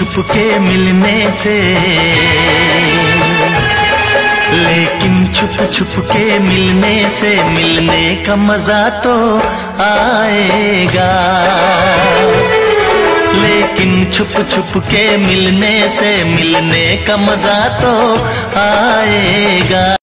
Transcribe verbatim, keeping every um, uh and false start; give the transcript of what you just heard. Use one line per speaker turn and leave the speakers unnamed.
छुप के मिलने से, लेकिन छुप छुप के मिलने से मिलने का मजा तो आएगा। लेकिन छुप छुप के मिलने से मिलने का मजा तो आएगा।